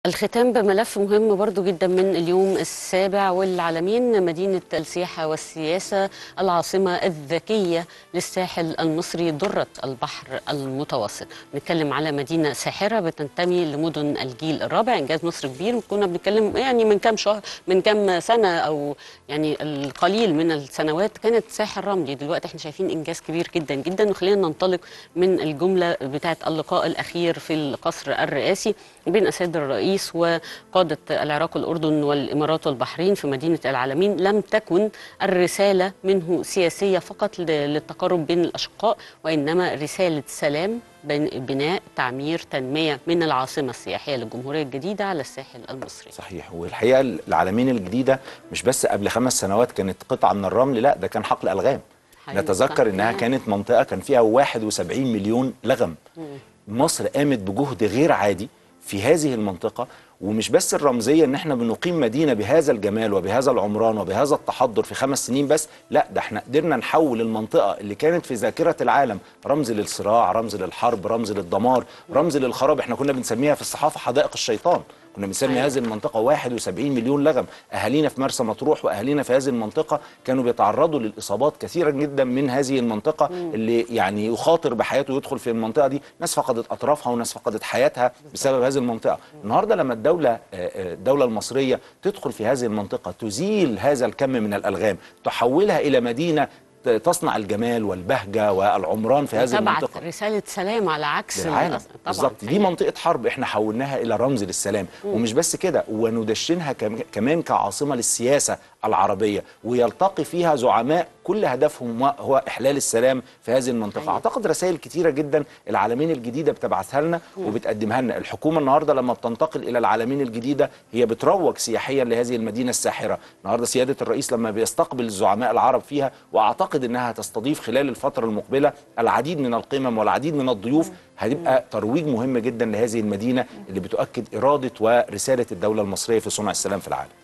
الختام بملف مهم برضو جدا من اليوم السابع والعالمين، مدينة السياحة والسياسة العاصمة الذكية للساحل المصري درة البحر المتوسط. نتكلم على مدينة ساحرة بتنتمي لمدن الجيل الرابع، إنجاز مصر كبير. كنا بنتكلم يعني من كام شهر، من كام سنة، أو يعني القليل من السنوات كانت ساحل رملي. دلوقتي احنا شايفين إنجاز كبير جدا جدا. وخلينا ننطلق من الجملة بتاعة اللقاء الأخير في القصر الرئاسي بين السيد الرئيس وقادة العراق والأردن والإمارات والبحرين في مدينة العالمين. لم تكن الرسالة منه سياسية فقط للتقارب بين الأشقاء، وإنما رسالة سلام، بناء، تعمير، تنمية من العاصمة السياحية للجمهورية الجديدة على الساحل المصري. صحيح. والحقيقة العالمين الجديدة مش بس قبل 5 سنوات كانت قطعة من الرمل، لا ده كان حقل ألغام. نتذكر إنها كانت منطقة كان فيها 71 مليون لغم. مصر قامت بجهد غير عادي في هذه المنطقة، ومش بس الرمزية ان احنا بنقيم مدينة بهذا الجمال وبهذا العمران وبهذا التحضر في 5 سنين بس، لا ده احنا قدرنا نحول المنطقة اللي كانت في ذاكرة العالم رمز للصراع، رمز للحرب، رمز للدمار، رمز للخراب. احنا كنا بنسميها في الصحافة حدائق الشيطان. كنا بنسمي هذه المنطقة 71 مليون لغم. أهالينا في مرسى مطروح وأهالينا في هذه المنطقة كانوا بيتعرضوا للإصابات كثيرا جدا من هذه المنطقة. اللي يعني يخاطر بحياته يدخل في المنطقة دي، ناس فقدت أطرافها وناس فقدت حياتها بسبب هذه المنطقة. النهاردة لما الدولة المصرية تدخل في هذه المنطقة، تزيل هذا الكم من الألغام، تحولها إلى مدينة تصنع الجمال والبهجة والعمران في هذه المنطقة، رسالة سلام على عكس العالم. بالظبط، دي منطقة حرب احنا حولناها إلى رمز للسلام. ومش بس كده، وندشنها كمان كعاصمة للسياسة العربية، ويلتقي فيها زعماء كل هدفهم هو إحلال السلام في هذه المنطقة. أعتقد رسائل كتيرة جدا العالمين الجديدة بتبعثها لنا وبتقدمها لنا. الحكومة النهاردة لما بتنتقل إلى العالمين الجديدة هي بتروج سياحيا لهذه المدينة الساحرة. النهاردة سيادة الرئيس لما بيستقبل الزعماء العرب فيها، وأعتقد إنها تستضيف خلال الفترة المقبلة العديد من القمم والعديد من الضيوف، هتبقى ترويج مهم جدا لهذه المدينة اللي بتؤكد إرادة ورسالة الدولة المصرية في صنع السلام في العالم.